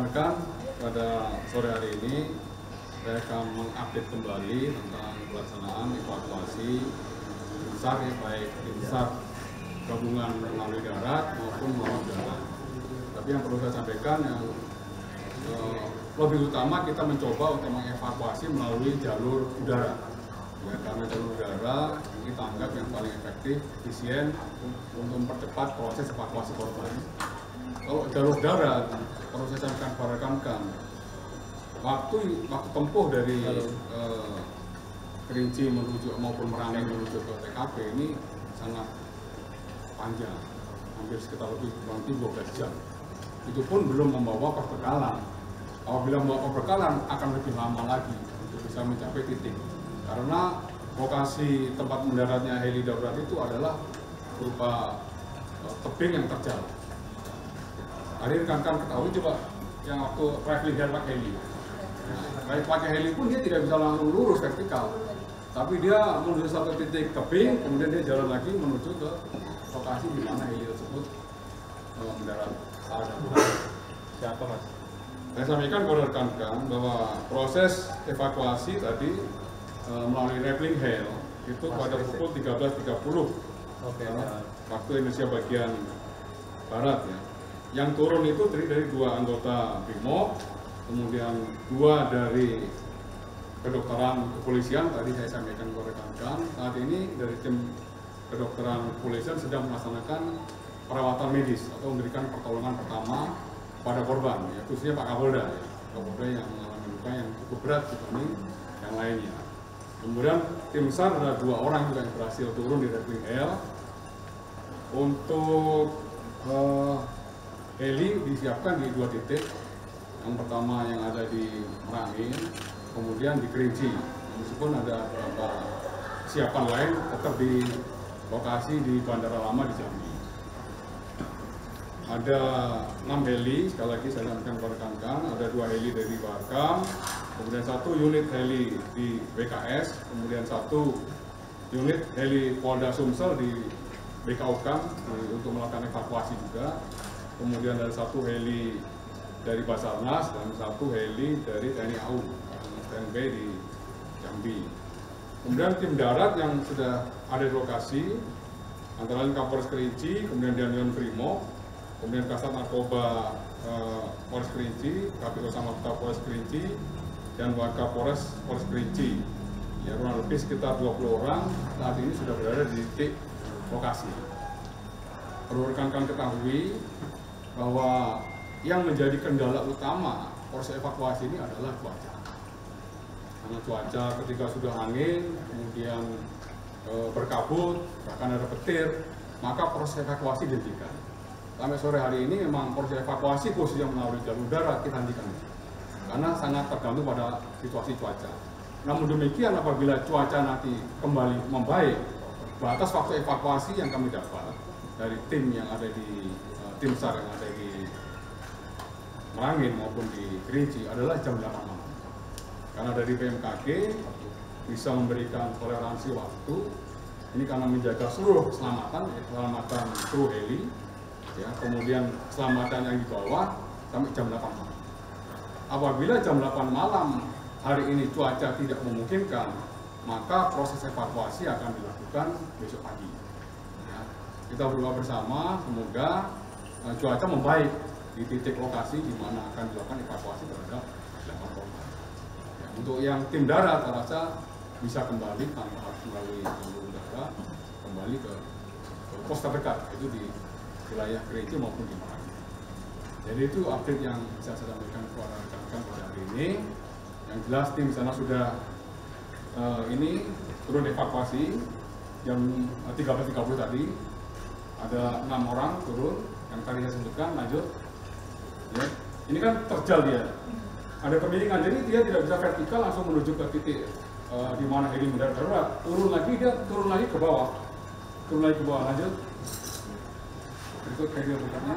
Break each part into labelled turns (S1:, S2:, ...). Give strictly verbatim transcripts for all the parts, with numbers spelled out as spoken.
S1: rekan-rekan, pada sore hari ini saya akan mengupdate kembali tentang pelaksanaan evakuasi besar, ya, baik tim SAR gabungan melalui darat maupun melalui darat. Tapi yang perlu saya sampaikan, yang eh, lebih utama kita mencoba untuk mengevakuasi melalui jalur udara. Ya, karena jalur udara kita anggap yang paling efektif, efisien untuk mempercepat proses evakuasi korban. Kalau jalur darat, perlu saya sampaikan kepada rekan-rekan, waktu waktu tempuh dari eh, Kerinci menuju maupun Merangin menuju ke T K P ini sangat panjang, hampir sekitar lebih kurang dua belas jam. Itu pun belum membawa perbekalan. Apabila membawa perbekalan akan lebih lama lagi untuk bisa mencapai titik. Karena lokasi tempat mendaratnya heli darurat itu adalah berupa tebing yang terjal. Tadi rekan-rekan ketahui coba yang waktu traveling heli pakai heli. Nah, pakai heli pun dia tidak bisa langsung lurus vertikal, tapi dia menuju satu titik tebing, kemudian dia jalan lagi menuju ke lokasi di mana heli tersebut mendarat secara darurat.
S2: Siapa mas?
S1: Saya sampaikan kepada rekan-rekan bahwa proses evakuasi tadi e, melalui rappelling hell itu mas, pada pukul tiga belas tiga puluh
S2: okay,
S1: e,
S2: ya.
S1: waktu Indonesia bagian barat, ya. Yang turun itu terdiri dari dua anggota BRIMOB, kemudian dua dari kedokteran kepolisian. Tadi saya sampaikan kepada rekan-rekan, saat ini dari tim kedokteran kepolisian sedang melaksanakan perawatan medis atau memberikan pertolongan pertama pada korban, ya, khususnya Pak Kapolda, ya. Kapolda yang mengalami luka yang cukup berat dibanding yang lainnya. Kemudian tim SAR ada dua orang juga yang berhasil turun di rappelling hell. Untuk uh, heli disiapkan di dua titik. Yang pertama yang ada di Merangin, kemudian di Kerinci. Meskipun ada beberapa siapan lain tetap di lokasi di Bandara Lama di Jambi. Ada enam heli, sekali lagi saya sampaikan kepada rekan-rekan, ada dua heli dari Batam, kemudian satu unit heli di B K S, kemudian satu unit heli Polda Sumsel di B K U K A M untuk melakukan evakuasi juga, kemudian ada satu heli dari Basarnas dan satu heli dari T N I A U standby di Jambi. Kemudian tim darat yang sudah ada di lokasi antara lain Kapolres Kerinci, kemudian Dandion Brimob, kemudian Kasat Narkoba eh, Polres Kerinci, K P U Samapta Polres Kerinci, dan Wakapolres Polres Kerinci. Ya, kurang lebih sekitar dua puluh orang saat ini sudah berada di titik lokasi. Perlu rekan-rekan ketahui bahwa yang menjadi kendala utama proses evakuasi ini adalah cuaca. Karena cuaca ketika sudah angin, kemudian e, berkabut, bahkan ada petir, maka proses evakuasi dihentikan. Sampai sore hari ini memang proses evakuasi khususnya melalui jalur darat kita hentikan. Karena sangat tergantung pada situasi cuaca. Namun demikian apabila cuaca nanti kembali membaik, batas waktu evakuasi yang kami dapat dari tim yang ada di e, tim SAR yang ada di Merangin maupun di Kerinci adalah jam delapan malam. Karena dari B M K G bisa memberikan toleransi waktu ini karena menjaga seluruh keselamatan, keselamatan kru heli, ya, kemudian keselamatan yang di bawah sampai jam delapan malam. Apabila jam delapan malam hari ini cuaca tidak memungkinkan, maka proses evakuasi akan dilakukan besok pagi. Ya, kita berdoa bersama semoga uh, cuaca membaik di titik lokasi di mana akan dilakukan evakuasi terhadap delapan korban. Ya, untuk yang tim darat, saya rasa bisa kembali tanpa harus melalui jalur udara, kembali ke, ke pos terdekat, yaitu di wilayah Kerinci maupun di Merangin. Jadi itu update yang bisa saya sampaikan kepada rekan-rekan pada hari ini. Yang jelas tim sana sudah uh, ini turun evakuasi jam tiga belas tiga puluh tadi. Ada enam orang turun, yang tadi saya sebutkan, lanjut. Ya, ini kan terjal dia, ada pemiringan, jadi dia tidak bisa vertikal langsung menuju ke titik uh, di mana heli mendarat darurat. Turun lagi, dia turun lagi ke bawah, turun lagi ke bawah, lanjut. Berikut heli berikutnya.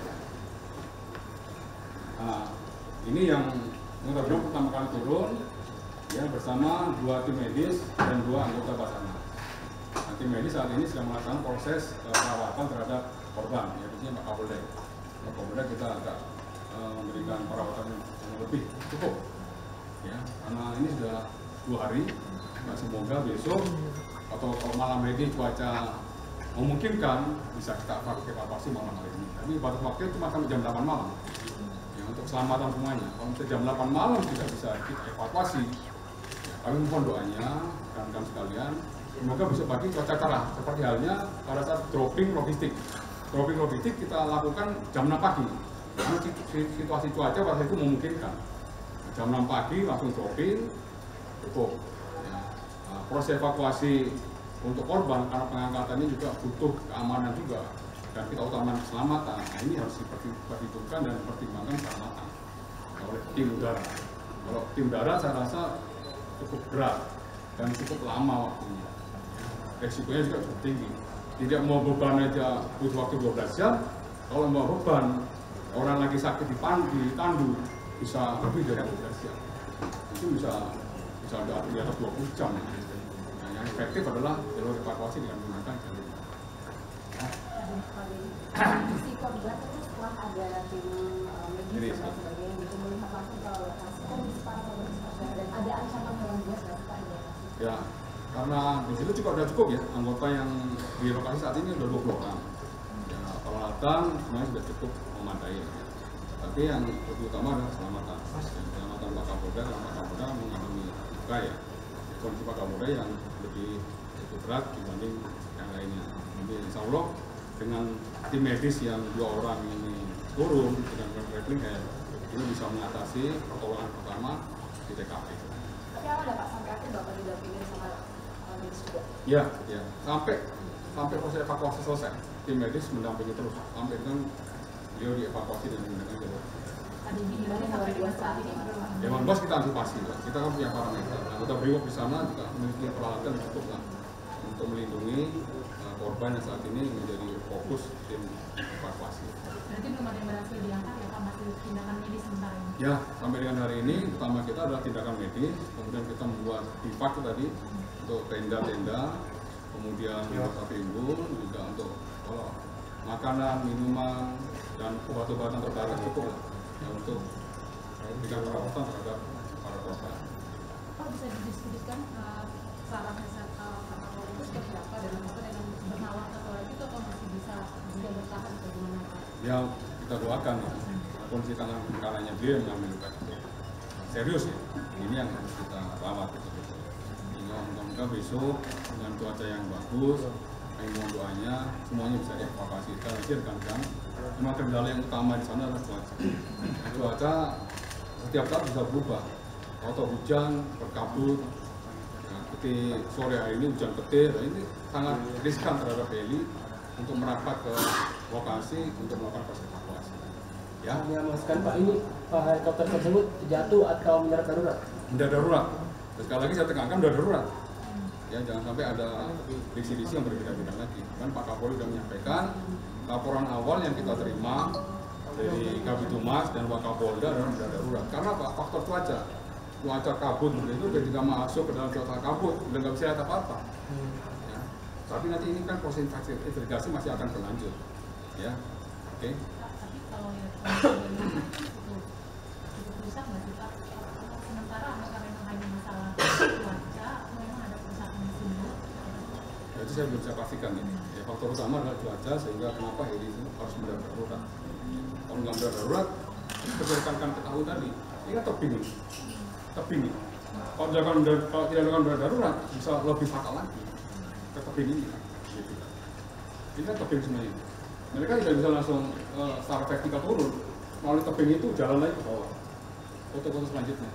S1: Nah, ini yang menurut pertama kali turun, ya, bersama dua tim medis dan dua anggota Basarnas. Nah, tim medis saat ini sedang melakukan proses uh, perawatan terhadap korban, ya, khususnya Pak Kapolda. Pak Kapolda kita agak uh, memberikan perawatan yang lebih cukup, ya, karena ini sudah dua hari. Nah, semoga besok atau malam ini cuaca memungkinkan bisa kita evakuasi malam hari ini. Tapi batas waktu cuma sampai jam delapan malam. Ya, untuk keselamatan semuanya. Kalau misalnya jam delapan malam tidak bisa kita evakuasi, ya, kami mohon doanya rekan-rekan sekalian, semoga besok pagi cuaca cerah. Seperti halnya pada saat dropping logistik. Dropping logistik kita lakukan jam enam pagi. Karena situasi cuaca pada saat itu memungkinkan. Jam enam pagi langsung dropping, cukup. Ya. Nah, proses evakuasi untuk korban karena pengangkatan ini juga butuh keamanan juga, dan kita utamakan keselamatan. Nah, ini harus diperhitungkan dan dipertimbangkan keselamatan oleh tim udara. Kalau tim darat saya rasa cukup berat dan cukup lama waktunya. Resikonya juga cukup tinggi. Tidak mau beban aja butuh waktu dua belas jam. Kalau mau beban orang lagi sakit di tandu bisa lebih dari dua belas jam. Itu bisa bisa ada di atas dua puluh jam. Yang efektif adalah jalur evakuasi dengan menggunakan jalur.
S2: Si korban itu setelah ada tim medis dan sebagainya gitu melihat langsung ke lokasi kondisi para korban dan ada ancaman hewan buas nggak sih Pak?
S1: Ya, karena di situ juga sudah cukup ya anggota yang di lokasi saat ini sudah dua puluh orang. Ya, peralatan semuanya sudah cukup memadai. Ya. Tapi yang lebih utama adalah keselamatan. Keselamatan Pak Kapolda dan Pak Kapolda mengalami luka ya. Kondisi Pak Kapolda yang lebih lebih berat dibanding yang lainnya. Jadi insya Allah dengan tim medis yang dua orang ini turun dengan grappling head ini bisa mengatasi pertolongan pertama di T K P.
S2: Tapi apa ada Pak sampai akhir Bapak didampingin sama medis juga?
S1: Ya, ya sampai sampai proses evakuasi selesai tim medis mendampingi terus sampai dengan beliau dievakuasi dan menggunakan jalur.
S2: Ada di mana sampai dua saat ini?
S1: Hewan buas kita antisipasi, kita kan punya parameter. Anggota Brimob di sana juga memiliki peralatan yang cukup lah untuk melindungi uh, korban yang saat ini menjadi fokus tim evakuasi.
S2: Berarti belum ada yang berhasil diangkat ya Pak, masih tindakan medis sementara ini?
S1: Ya, sampai dengan hari ini utama kita adalah tindakan medis, kemudian kita membuat bivak tadi untuk tenda-tenda, kemudian tempat timbun juga untuk kalau makanan, minuman, dan obat-obatan terbatas cukup lah ya, untuk memberikan perawatan terhadap para korban.
S2: Pak bisa didiskusikan uh, saran kesehatan Pak Kapolri itu seperti apa dalam apa dengan bernawar atau lagi itu atau masih bisa juga bertahan bagaimana Pak?
S1: Ya kita doakan ya, kondisi tangan kanannya dia yang mengalami luka itu serius ya, ini yang harus kita rawat betul-betul. Sehingga mudah-mudahan besok dengan cuaca yang bagus, kami mohon doanya semuanya bisa dievakuasi. Kita pikirkan kan, memang kendala yang utama di sana adalah cuaca. Cuaca setiap saat bisa berubah, atau hujan, berkabut. Nah, seperti sore hari ini hujan petir, nah ini sangat riskan terhadap heli untuk merapat ke lokasi untuk melakukan proses evakuasi. Ya,
S3: ya memastikan Pak, ini Pak helikopter tersebut jatuh atau mendarat darurat?
S1: mendarat darurat. Terus sekali lagi saya tekankan mendarat darurat. Ya, jangan sampai ada diksi-diksi yang berbeda-beda lagi. Kan Pak Kapolri sudah menyampaikan laporan awal yang kita terima dari Kabitumas dan Wakapolda adalah mendarat darurat. Karena Pak, faktor cuaca, cuaca kabut itu ketika masuk ke dalam cuaca kabut, udah nggak bisa lihat apa-apa. Ya. Tapi nanti ini kan proses investigasi masih akan berlanjut. Ya, oke. Okay.
S2: Tapi kalau ya itu cukup rusak nggak sih Pak? Sementara apakah memang hanya masalah cuaca atau memang ada kerusakan mesinnya?
S1: Ya, itu saya belum bisa pastikan ya. Ya, faktor utama adalah cuaca sehingga kenapa heli itu harus mendarat darurat. Kalau nggak mendarat darurat, berdasarkan kan ketahui tadi, ini kan tebing ini, tebing ini. Kalau tidak kalau tidak melakukan mendarat darurat bisa lebih fatal lagi ke tebing ini. Gitu. Ini kan tebing semuanya. Mereka tidak bisa langsung uh, secara vertikal turun, melalui tebing itu jalan lagi ke bawah. Foto-foto selanjutnya.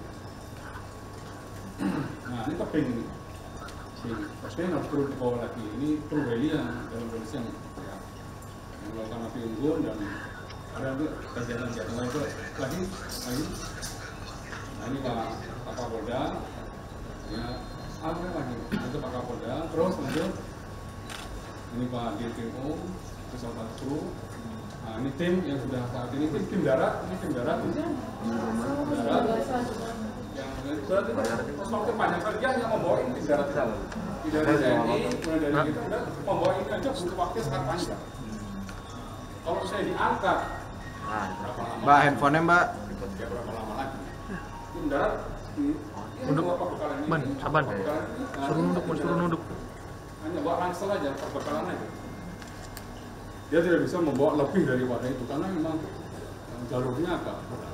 S1: Nah ini tebing ini. Tebing harus turun ke bawah lagi. Ini kru heli yang dalam kondisi yang ya, yang melakukan api unggun dan ada itu kegiatan-kegiatan lain itu lagi lagi. Nah ini Pak Pak Kapolda, ya apa lagi? Itu Pak Kapolda, terus lanjut. Ini Pak Dirkrimum, pesawat kru. Nah ini tim yang sudah saat ini tim, tim darat, ini tim darat, darat. Yang berarti waktu panjang kali dia hanya membawa ini tim darat tidak dari T N I, mulai dari kita udah membawa ini aja butuh waktu sangat panjang. Kalau saya diangkat
S4: Nah,
S1: berapa lama.
S4: Mbak, handphonenya Mbak.
S1: Ya, berapa lama lagi. Tim darat di
S5: Nunduk.
S1: perbekalan ini.
S5: Man, sabar.
S1: Perbekalan ini,
S5: Suruh nunduk, Man, suruh nunduk.
S1: Hanya bawa ransel aja perbekalan aja. Dia tidak bisa membawa lebih dari wadah itu karena memang eh, jalurnya agak berat.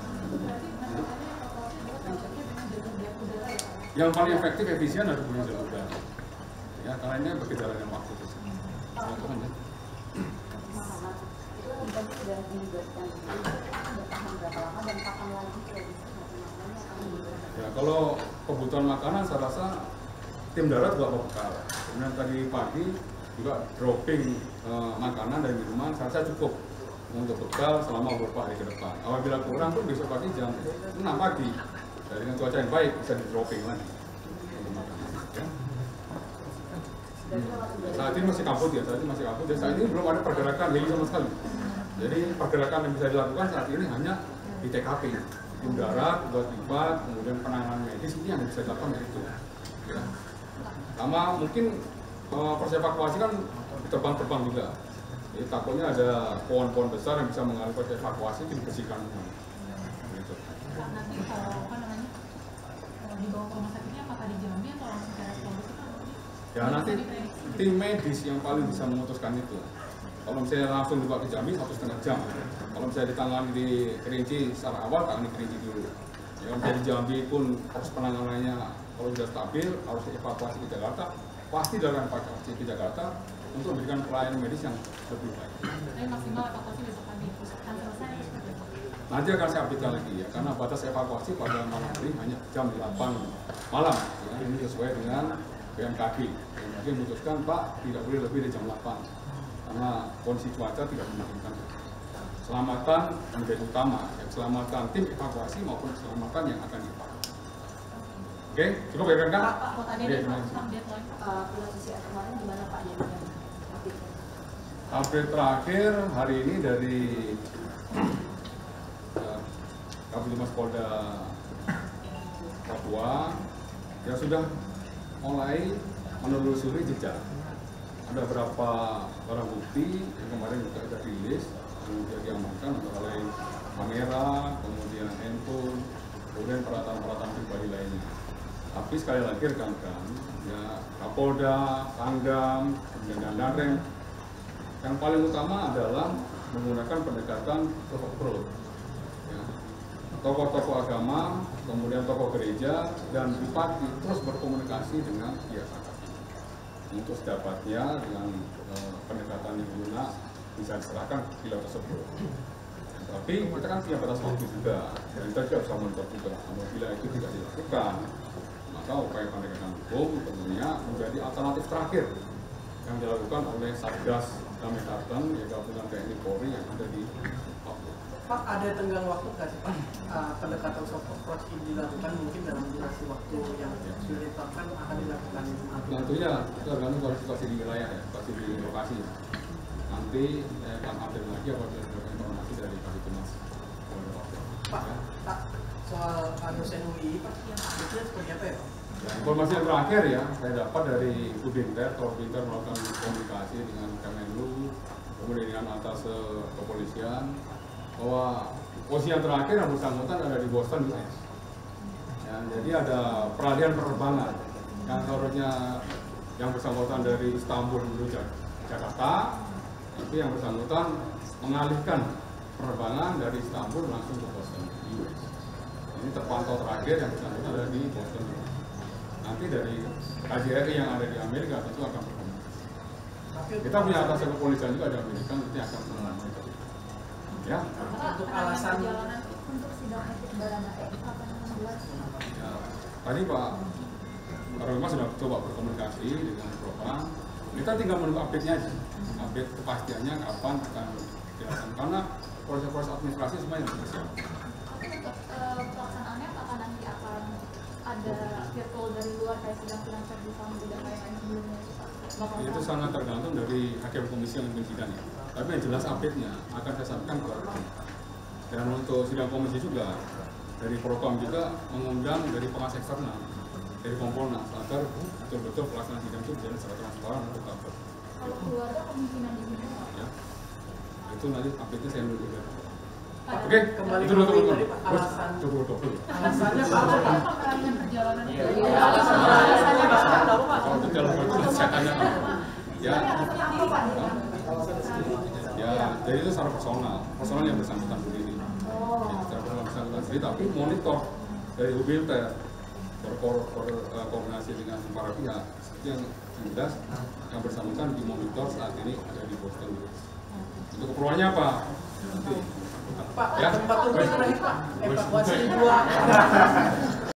S1: Yang paling efektif efisien adalah punya jalur udara. Ya, karena ini berkejaran dengan waktu itu. Ya, itu kan ya. Ya, kalau kebutuhan makanan saya rasa tim darat juga bekal. Kemudian tadi pagi juga dropping eh, makanan dan minuman saya rasa cukup untuk bekal selama beberapa hari ke depan. Apabila kurang pun besok pagi jam enam pagi dari dengan cuaca yang baik bisa di dropping lagi untuk makanan. Ya. Saat ini masih kabut ya, saat ini masih kabut dan saat ini belum ada pergerakan heli sama sekali. Jadi pergerakan yang bisa dilakukan saat ini hanya di T K P, tim darat, buat lipat, kemudian penanganan medis ini yang bisa dilakukan dari itu. Ya. Sama mungkin uh, proses evakuasi kan terbang-terbang juga. Jadi takutnya ada pohon-pohon besar yang bisa mengalami proses evakuasi itu dibersihkan. Gitu.
S2: Nanti kalau apa namanya dibawa ke rumah sakitnya apakah di Jambi atau langsung ke Polri itu kan?
S1: Ya nanti tim medis yang paling bisa memutuskan itu. Kalau misalnya langsung dibawa ke Jambi satu setengah jam. Kalau misalnya ditangani di Kerinci secara awal tangani Kerinci dulu. Ya, kalau misalnya di Jambi pun proses penanganannya kalau sudah stabil harus evakuasi ke Jakarta, pasti dalam evakuasi ke Jakarta untuk memberikan pelayanan medis yang lebih baik.
S2: Tapi maksimal evakuasi besok pagi akan selesai seperti itu.
S1: Nanti akan saya update lagi ya, karena batas evakuasi pada malam hari hanya jam delapan malam. Ya, ini sesuai dengan B M K G. B M K G memutuskan Pak tidak boleh lebih dari jam delapan karena kondisi cuaca tidak memungkinkan. Keselamatan menjadi utama, ya, keselamatan tim evakuasi maupun keselamatan yang akan dievakuasi. Oke, cukup ya kan?
S2: Pak, Pak, tadi
S1: Oke,
S2: ada
S1: terima kasih.
S2: update lagi.
S6: Posisi kemarin gimana Pak Jadi?
S1: Update terakhir hari ini dari uh, Kabinmas Polda Papua yang sudah mulai menelusuri jejak. Ada beberapa barang bukti yang kemarin juga sudah rilis, kemudian diamankan antara lain kamera, kemudian handphone, kemudian peralatan-peralatan pribadi lainnya. Tapi sekali lagi rekan-rekan, ya Kapolda, Pangdam, dan Danrem, yang paling utama adalah menggunakan pendekatan tokoh pro, ya. Tokoh-tokoh agama, kemudian tokoh gereja, dan bupati terus berkomunikasi dengan pihak akad untuk sedapatnya dengan eh, pendekatan yang lunak bisa diserahkan ke pilar tersebut. Tapi kita kan punya batas waktu juga, dan kita juga bisa monitor juga. Apabila itu tidak dilakukan, maka upaya pendekatan hukum tentunya menjadi alternatif terakhir yang dilakukan oleh Satgas Damai Karten, ya gabungan T N I Polri yang ada di Papua.
S7: Pak, ada tenggang waktu nggak sih Pak? Uh, pendekatan soft approach ini dilakukan mungkin dalam durasi waktu yang ditetapkan akan dilakukan.
S1: Tentunya itu tergantung dari situasi di wilayah ya, situasi di lokasi. Nanti saya akan update lagi apabila ada informasi dari Kabinmas Polda Papua.
S7: Pak, Pak, soal uh, dosen U I Pak, itu seperti apa ya Pak?
S1: Ya, informasi yang terakhir ya, saya dapat dari Udinter, Korbinter melakukan komunikasi dengan Kemenlu, kemudian dengan atas kepolisian, bahwa posisi yang terakhir yang bersangkutan ada di Boston, U S. Ya, jadi ada peralihan penerbangan yang seharusnya yang bersangkutan dari Istanbul menuju Jakarta, tapi yang bersangkutan mengalihkan penerbangan dari Istanbul langsung ke Boston, U S. Ini terpantau terakhir yang bersangkutan ada di Boston. Nanti dari K J R I yang ada di Amerika tentu akan berkomunikasi. Kita punya atas kepolisian juga di Amerika, nanti akan memonitor. Ya.
S7: Untuk alasan
S6: Untuk sidang etik Baradae kapan membuat?
S1: Ya, tadi Pak Kabinmas sudah coba berkomunikasi dengan Propam. Kita tinggal menunggu update-nya aja, update kepastiannya kapan akan dilakukan karena proses-proses administrasi semua yang bersiap.
S6: Tapi untuk uh, pelaksanaannya apakah nanti akan ada virtual dari luar kayak sidang sidang verdi sambo dan lain-lain sebelumnya itu Pak? Bakal
S1: Itu
S6: sama?
S1: sangat tergantung dari hakim komisi yang memimpin sidangnya. Tapi yang jelas update-nya akan saya sampaikan ke Propam. Dan untuk sidang komisi juga dari Propam juga mengundang dari pengawas eksternal, dari Kompolnas agar betul-betul pelaksanaan sidang itu berjalan secara transparan dan tertutup.
S6: Kalau keluarga kemungkinan di sini Pak?
S1: Ya, itu nanti update-nya saya menunggu. Oke,
S7: Kembali
S1: itu dulu
S7: ke
S1: teman-teman.
S7: tadi, Pak,
S1: Bos,
S7: alasan.
S1: cukup cukup.
S7: Alasannya apa Pak?
S2: Pemberhentian perjalanan itu.
S6: Iya.
S2: Alasannya apa?
S1: Kalau detail penyelesaiannya kan, ya,
S2: Apa Pak?
S1: ya, jadi itu secara personal, personal yang bersangkutan sendiri.
S6: Oh.
S1: Ya, secara personal bersangkutan sendiri, tapi monitor dari U B T berkoordinasi dengan para pihak yang jelas yang bersangkutan dimonitor saat ini ada di Boston. Untuk keperluannya apa? Nanti.
S7: Pak,
S1: Ya.
S7: tempat tujuan terakhir Pak, evakuasi dua